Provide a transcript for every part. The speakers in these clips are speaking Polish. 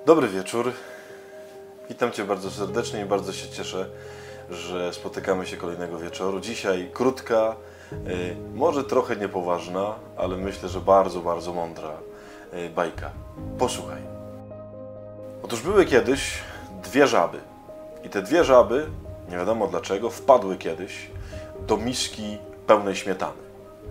Dobry wieczór. Witam Cię bardzo serdecznie i bardzo się cieszę, że spotykamy się kolejnego wieczoru. Dzisiaj krótka, może trochę niepoważna, ale myślę, że bardzo, bardzo mądra bajka. Posłuchaj. Otóż były kiedyś dwie żaby. I te dwie żaby, nie wiadomo dlaczego, wpadły kiedyś do miski pełnej śmietany.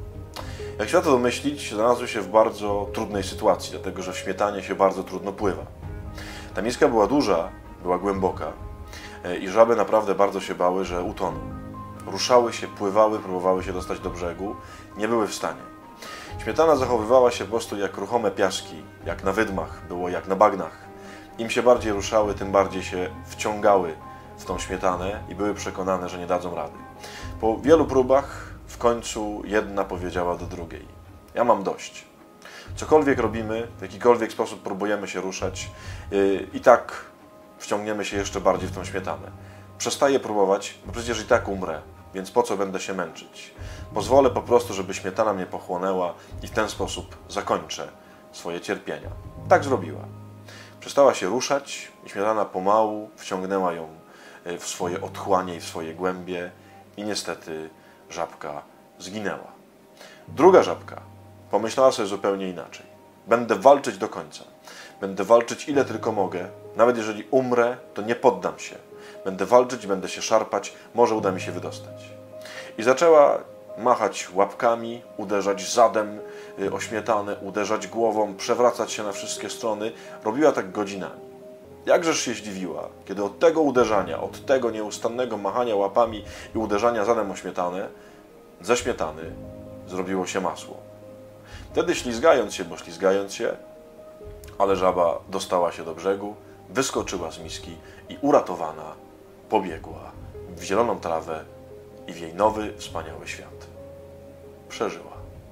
Jak się na to domyślić, znalazły się w bardzo trudnej sytuacji, dlatego że w śmietanie się bardzo trudno pływa. Ta miska była duża, była głęboka i żaby naprawdę bardzo się bały, że utoną. Ruszały się, pływały, próbowały się dostać do brzegu, nie były w stanie. Śmietana zachowywała się po prostu jak ruchome piaszki, jak na wydmach, było jak na bagnach. Im się bardziej ruszały, tym bardziej się wciągały w tą śmietanę i były przekonane, że nie dadzą rady. Po wielu próbach w końcu jedna powiedziała do drugiej: ja mam dość. Cokolwiek robimy, w jakikolwiek sposób próbujemy się ruszać, i tak wciągniemy się jeszcze bardziej w tą śmietanę. Przestaję próbować, bo przecież i tak umrę, więc po co będę się męczyć? Pozwolę po prostu, żeby śmietana mnie pochłonęła i w ten sposób zakończę swoje cierpienia. Tak zrobiła. Przestała się ruszać i śmietana pomału wciągnęła ją w swoje otchłanie i w swoje głębie i niestety żabka zginęła. Druga żabka pomyślała sobie zupełnie inaczej. Będę walczyć do końca. Będę walczyć ile tylko mogę. Nawet jeżeli umrę, to nie poddam się. Będę walczyć, będę się szarpać. Może uda mi się wydostać. I zaczęła machać łapkami, uderzać zadem o śmietanę, uderzać głową, przewracać się na wszystkie strony. Robiła tak godzinami. Jakżeż się zdziwiła, kiedy od tego uderzania, od tego nieustannego machania łapami i uderzania zadem o śmietanę, ze śmietany zrobiło się masło. Wtedy ślizgając się, ale żaba dostała się do brzegu, wyskoczyła z miski i uratowana pobiegła w zieloną trawę i w jej nowy, wspaniały świat. Przeżyła.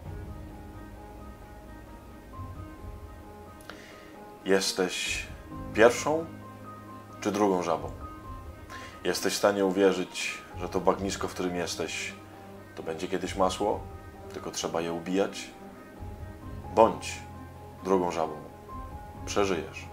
Jesteś pierwszą czy drugą żabą? Jesteś w stanie uwierzyć, że to bagnisko, w którym jesteś, to będzie kiedyś masło, tylko trzeba je ubijać? Bądź drugą żabą. Przeżyjesz.